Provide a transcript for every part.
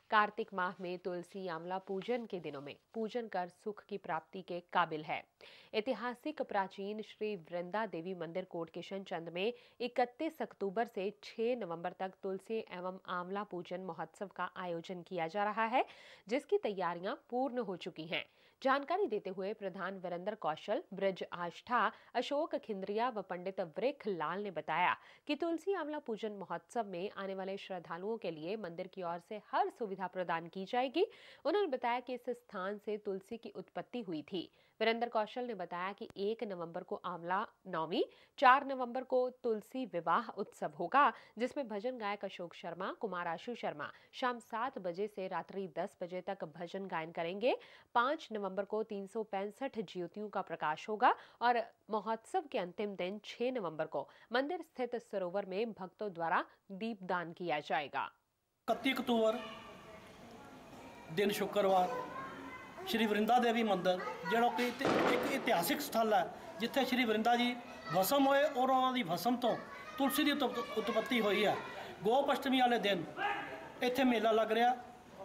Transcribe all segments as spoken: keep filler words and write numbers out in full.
कार्तिक माह में तुलसी आंवला पूजन के दिनों में पूजन कर सुख की प्राप्ति के काबिल है। ऐतिहासिक प्राचीन श्री वृंदा देवी मंदिर कोट किशन चंद में इकतीस अक्टूबर से छह नवंबर तक तुलसी एवं आंवला पूजन महोत्सव का आयोजन किया जा रहा है, जिसकी तैयारियां पूर्ण हो चुकी हैं। जानकारी देते हुए प्रधान वीरेंद्र कौशल, ब्रज आष्ठा, अशोक खिंद्रिया व पंडित वृख लाल ने बताया कि तुलसी आंवला पूजन महोत्सव में आने वाले श्रद्धालुओं के लिए मंदिर की ओर से हर सुविधा प्रदान की जाएगी। उन्होंने बताया कि इस स्थान से तुलसी की उत्पत्ति हुई थी। वीरेंद्र कौशल ने बताया कि एक नवंबर को आंवला नौमी, चार नवंबर को तुलसी विवाह उत्सव होगा, जिसमें भजन गायक अशोक शर्मा, कुमार आशु शर्मा शाम सात बजे से रात्रि दस बजे तक भजन गायन करेंगे। पांच नवंबर को तीन सौ पैंसठ ज्योतियों का प्रकाश होगा और महोत्सव के अंतिम दिन छह नवंबर को मंदिर स्थित सरोवर में भक्तों द्वारा दीपदान किया जाएगा। इकतीस अक्टूबर दिन शुक्रवार श्री वृंदा देवी मंदिर जो कि एक इतिहासिक स्थल है, जिथे श्री वृंदा जी भस्म होए और उन्होंने भस्म तो तुलसी की उत्पत्ति हुई है। गोप अष्टमी वाले दिन इत्थे मेला लग रहा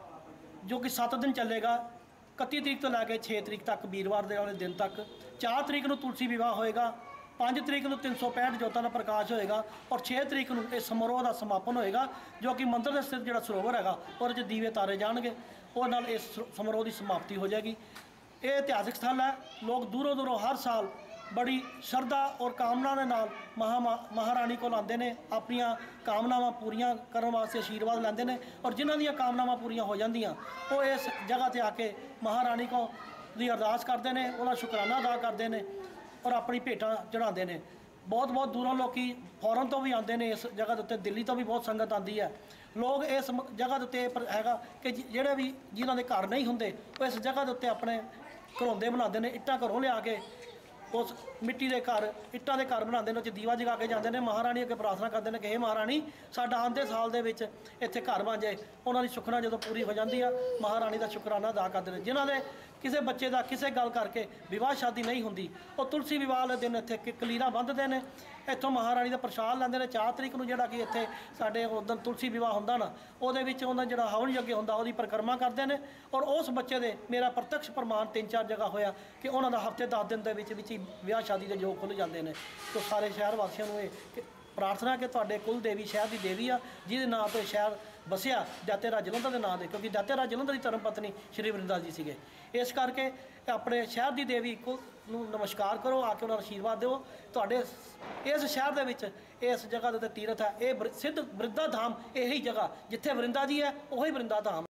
जो कि सत्त दिन चलेगा। इकतीस तरीक तो लैके छे तरीक तक वीरवार के वाले दिन तक। चार तरीक को तुलसी विवाह होएगा, पाँच तरीक को तीन सौ पैंठ जोतों का प्रकाश होएगा और छे तरीक को इस समारोह का समापन होएगा, जो कि मंदिर के स्थित जो सरोवर है और दीवे तारे जाएंगे और इस समारोह की समाप्ति हो जाएगी। ये इतिहासिक स्थल है। लोग दूरों दूरों हर साल बड़ी श्रद्धा और कामना के नाल महा महारानी को आते हैं, अपन कामनावां पूरियां करने वास्ते आशीर्वाद लेंदे ने और जिन्हां दी कामनावां पूरियां हो जांदियां वो इस जगह ते आके महारानी को दी अरदास करते हैं, उन्हां शुकराना अदा करते हैं और अपनी भेंटां चढ़ाते हैं। बहुत बहुत दूरों लोग फॉरन तो भी आते हैं इस जगह के उत्ते, दिल्ली तो भी बहुत संगत आती है। लोग इस जगह के उत्ते हैगा कि जिहड़े भी जिन्हां दे घर नहीं हुंदे वो इस जगह के उत्ते अपने घरौंदे बनाते हैं, इट्टां घरों लिया के उस मिट्टी के घर इट्टां के घर बनाते हैं, दीवा जगा के जाते हैं, महारानी अगे प्रार्थना करते हैं कि हे महारानी साडा आंदे साल दे विच इत्थे घर बन जाए। उन्होंने सुखना जो पूरी हो जाती है महारानी का शुकराना अदा करते हैं। जिन्हों ने किसी बच्चे का किसी गल करके विवाह शादी नहीं होंगी वो तुलसी विवाह वाले दिन इत्थे कलीरा बंधते हैं, इत्थों महारानी का प्रसाद लैंदे ने। चार तरीक को जिहड़ा कि इत्थे साडे उदन तुलसी विवाह होंदा ना उहदे विच उहदा जिहड़ा हवन यज्ञ होंदा उहदी परिक्रमा करते हैं और उस बच्चे दे मेरा प्रत्यक्ष प्रमाण तीन चार जगह होया कि उन्होंने हफ्ते दस दिन के विच विच ही विआह शादी के योग खुल जाते हैं। तो सारे शहर वासियों को ये प्रार्थना कि तुहाडे कुल देवी शहर की देवी आ जिहदे नाम तो शहर बसिया दातेराज जलंधर के नाम से, क्योंकि दातेराज जलंधर की धर्म पत्नी श्री वृंदा जी सीगे। इस करके अपने शहर की देवी को नमस्कार करो, आके उन्होंने आशीर्वाद दो। तुहाडे इस शहर के विच इस जगह के तीरथ है, ये सिद्ध वृंदा धाम यही जगह जिथे वृंदा जी है वही वृंदा धाम।